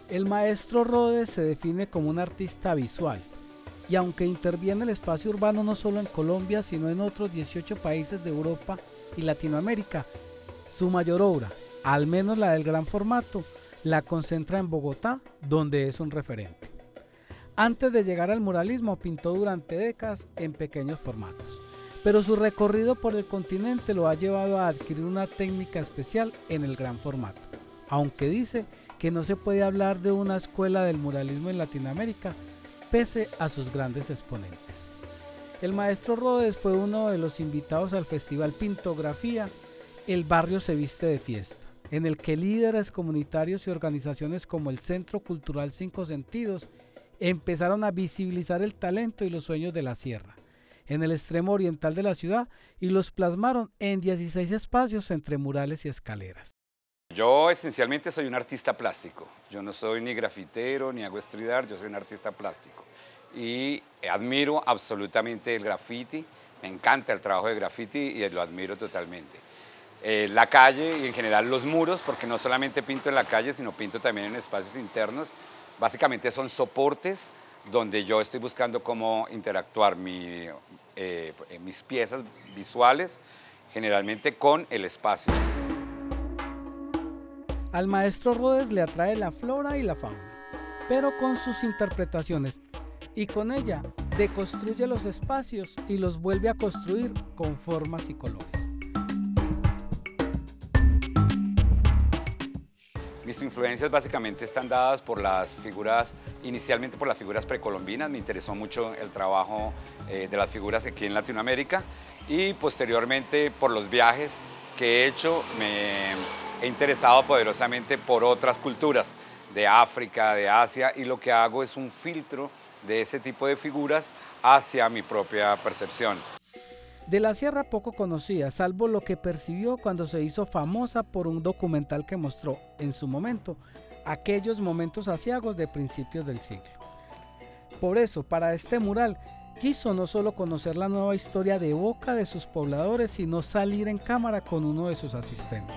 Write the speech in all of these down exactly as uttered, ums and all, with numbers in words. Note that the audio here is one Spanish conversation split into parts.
El maestro Rhodes se define como un artista visual, y aunque interviene el espacio urbano no solo en Colombia, sino en otros dieciocho países de Europa y Latinoamérica, su mayor obra, al menos la del gran formato, la concentra en Bogotá, donde es un referente. Antes de llegar al muralismo, pintó durante décadas en pequeños formatos, pero su recorrido por el continente lo ha llevado a adquirir una técnica especial en el gran formato, aunque dice que no se puede hablar de una escuela del muralismo en Latinoamérica, pese a sus grandes exponentes. El maestro Rhodes fue uno de los invitados al festival Pintografía El Barrio se viste de fiesta, en el que líderes comunitarios y organizaciones como el Centro Cultural Cinco Sentidos empezaron a visibilizar el talento y los sueños de la sierra, en el extremo oriental de la ciudad, y los plasmaron en dieciséis espacios entre murales y escaleras. Yo esencialmente soy un artista plástico. Yo no soy ni grafitero ni hago street art, yo soy un artista plástico. Y admiro absolutamente el graffiti, me encanta el trabajo de graffiti y lo admiro totalmente. Eh, la calle y en general los muros, porque no solamente pinto en la calle, sino pinto también en espacios internos. Básicamente son soportes donde yo estoy buscando cómo interactuar mi, eh, mis piezas visuales, generalmente con el espacio. Al maestro Rhodes le atrae la flora y la fauna, pero con sus interpretaciones, y con ella deconstruye los espacios y los vuelve a construir con formas y colores. Mis influencias básicamente están dadas por las figuras, inicialmente por las figuras precolombinas. Me interesó mucho el trabajo eh, de las figuras aquí en Latinoamérica, y posteriormente por los viajes que he hecho me he interesado poderosamente por otras culturas de África, de Asia, y lo que hago es un filtro de ese tipo de figuras hacia mi propia percepción. De la sierra poco conocía, salvo lo que percibió cuando se hizo famosa por un documental que mostró, en su momento, aquellos momentos aciagos de principios del siglo. Por eso, para este mural, quiso no solo conocer la nueva historia de boca de sus pobladores, sino salir en cámara con uno de sus asistentes.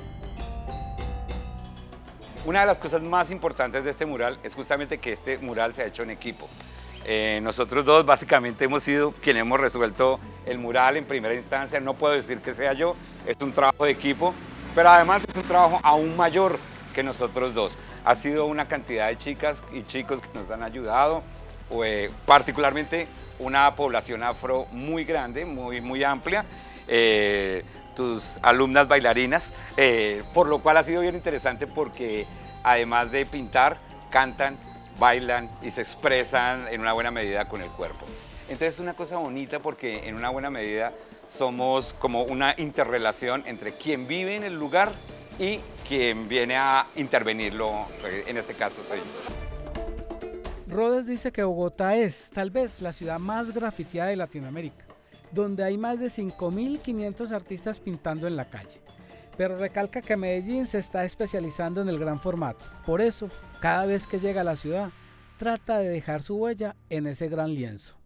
Una de las cosas más importantes de este mural es justamente que este mural se ha hecho en equipo. Eh, nosotros dos básicamente hemos sido quienes hemos resuelto el mural en primera instancia. No puedo decir que sea yo, es un trabajo de equipo, pero además es un trabajo aún mayor que nosotros dos. Ha sido una cantidad de chicas y chicos que nos han ayudado, eh, particularmente una población afro muy grande, muy, muy amplia, eh, tus alumnas bailarinas, eh, por lo cual ha sido bien interesante porque además de pintar, cantan, bailan y se expresan en una buena medida con el cuerpo. Entonces es una cosa bonita porque en una buena medida somos como una interrelación entre quien vive en el lugar y quien viene a intervenirlo, en este caso soy yo. Rhodes dice que Bogotá es, tal vez, la ciudad más grafiteada de Latinoamérica, donde hay más de cinco mil quinientos artistas pintando en la calle. Pero recalca que Medellín se está especializando en el gran formato. Por eso, cada vez que llega a la ciudad, trata de dejar su huella en ese gran lienzo.